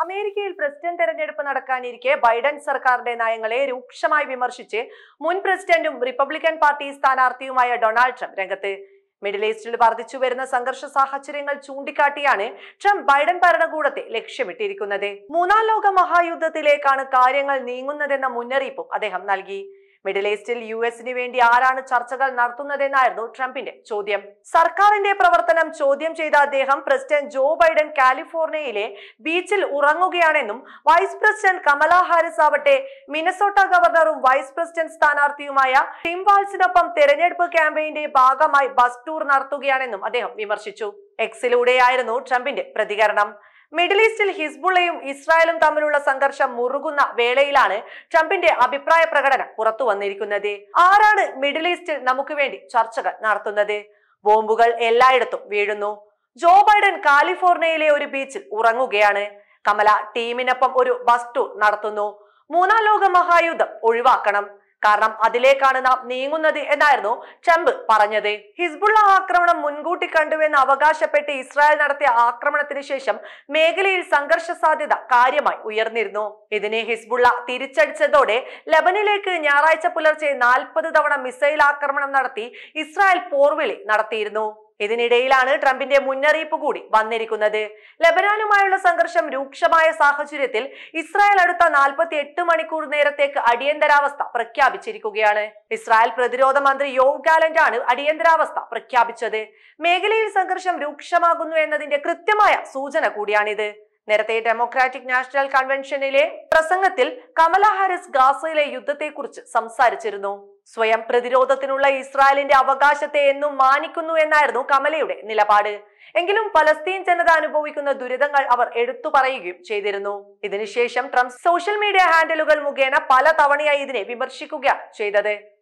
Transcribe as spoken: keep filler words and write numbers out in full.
അമേരിക്കയിൽ പ്രസിഡന്റ് തെരഞ്ഞെടുപ്പ് നടക്കാനിരിക്കെ ബൈഡൻ സർക്കാരിന്റെ നയങ്ങളെ രൂക്ഷമായി വിമർശിച്ച് മുൻ പ്രസിഡന്റും റിപ്പബ്ലിക്കൻ പാർട്ടി സ്ഥാനാർത്ഥിയുമായ ഡൊണാൾഡ് ട്രംപ് രംഗത്ത്. മിഡിൽ ഈസ്റ്റിൽ വർദ്ധിച്ചു വരുന്ന സംഘർഷ സാഹചര്യങ്ങൾ ചൂണ്ടിക്കാട്ടിയാണ് ട്രംപ് ബൈഡൻ ഭരണകൂടത്തെ ലക്ഷ്യമിട്ടിരിക്കുന്നത്. മൂന്നാം ലോക മഹായുദ്ധത്തിലേക്കാണ് കാര്യങ്ങൾ നീങ്ങുന്നതെന്ന മുന്നറിയിപ്പും അദ്ദേഹം നൽകി. മിഡിൽ ഈസ്റ്റിൽ യു എസിന് വേണ്ടി ആരാണ് ചർച്ചകൾ നടത്തുന്നതെന്നായിരുന്നു ട്രംപിന്റെ ചോദ്യം. സർക്കാരിന്റെ പ്രവർത്തനം ചോദ്യം ചെയ്ത അദ്ദേഹം പ്രസിഡന്റ് ജോ ബൈഡൻ കാലിഫോർണിയയിലെ ബീച്ചിൽ ഉറങ്ങുകയാണെന്നും വൈസ് പ്രസിഡന്റ് കമല ഹാരിസ് ആവട്ടെ മിനസോട്ട ഗവർണറും വൈസ് പ്രസിഡന്റ് സ്ഥാനാർത്ഥിയുമായ ടിം വാൾസിനൊപ്പം തെരഞ്ഞെടുപ്പ് ക്യാമ്പയിന്റെ ഭാഗമായി ബസ് ടൂർ നടത്തുകയാണെന്നും അദ്ദേഹം വിമർശിച്ചു. എക്സിലൂടെയായിരുന്നു ട്രംപിന്റെ പ്രതികരണം. മിഡിൽ ഈസ്റ്റിൽ ഹിസ്ബുള്ളയും ഇസ്രായേലും തമ്മിലുള്ള സംഘർഷം മുറുകുന്ന വേളയിലാണ് ട്രംപിന്റെ അഭിപ്രായ പ്രകടനം പുറത്തു വന്നിരിക്കുന്നത്. ആരാണ് മിഡിൽ ഈസ്റ്റിൽ നമുക്ക് വേണ്ടി ചർച്ചകൾ നടത്തുന്നത്? ബോംബുകൾ എല്ലായിടത്തും വീഴുന്നു. ജോ ബൈഡൻ കാലിഫോർണിയയിലെ ഒരു ബീച്ചിൽ ഉറങ്ങുകയാണ്. കമല ടീമിനൊപ്പം ഒരു ബസ് ടൂർ നടത്തുന്നു. മൂന്നാം ലോക മഹായുദ്ധം ഒഴിവാക്കണം, കാരണം അതിലേക്കാണ് നാം നീങ്ങുന്നത് എന്നായിരുന്നു ട്രംപ് പറഞ്ഞത്. ഹിസ്ബുള്ള ആക്രമണം മുൻകൂട്ടി കണ്ടുവെന്ന് അവകാശപ്പെട്ട് ഇസ്രായേൽ നടത്തിയ ആക്രമണത്തിന് ശേഷം മേഖലയിൽ സംഘർഷ സാധ്യത കാര്യമായി ഉയർന്നിരുന്നു. ഇതിനെ ഹിസ്ബുള്ള തിരിച്ചടിച്ചതോടെ ലെബനിലേക്ക് ഞായറാഴ്ച പുലർച്ചെ നാൽപ്പത് തവണ മിസൈൽ ആക്രമണം നടത്തി ഇസ്രായേൽ പോർവിളി നടത്തിയിരുന്നു. ഇതിനിടയിലാണ് ട്രംപിന്റെ മുന്നറിയിപ്പ് കൂടി വന്നിരിക്കുന്നത്. ലെബനാനുമായുള്ള സംഘർഷം രൂക്ഷമായ സാഹചര്യത്തിൽ ഇസ്രായേൽ അടുത്ത നാൽപ്പത്തി എട്ട് മണിക്കൂർ നേരത്തേക്ക് അടിയന്തരാവസ്ഥ പ്രഖ്യാപിച്ചിരിക്കുകയാണ്. ഇസ്രായേൽ പ്രതിരോധ മന്ത്രി യോവ് ഗാലന്റ് ആണ് അടിയന്തരാവസ്ഥ പ്രഖ്യാപിച്ചത്. മേഖലയിൽ സംഘർഷം രൂക്ഷമാകുന്നു എന്നതിന്റെ കൃത്യമായ സൂചന കൂടിയാണിത്. നേരത്തെ ഡെമോക്രാറ്റിക് നാഷണൽ കൺവെൻഷനിലെ പ്രസംഗത്തിൽ കമല ഹാരിസ് ഗാസയിലെ യുദ്ധത്തെക്കുറിച്ച് സംസാരിച്ചിരുന്നു. സ്വയം പ്രതിരോധത്തിനുള്ള ഇസ്രായേലിന്റെ അവകാശത്തെ എന്നും മാനിക്കുന്നു എന്നായിരുന്നു കമലയുടെ നിലപാട്. എങ്കിലും പലസ്തീൻ ജനത അനുഭവിക്കുന്ന ദുരിതങ്ങൾ അവർ എടുത്തു പറയുകയും ചെയ്തിരുന്നു. ഇതിനുശേഷം ട്രംപ് സോഷ്യൽ മീഡിയ ഹാൻഡിലുകൾ മുഖേന പല തവണയായി ഇതിനെ വിമർശിക്കുകയാണ് ചെയ്തത്.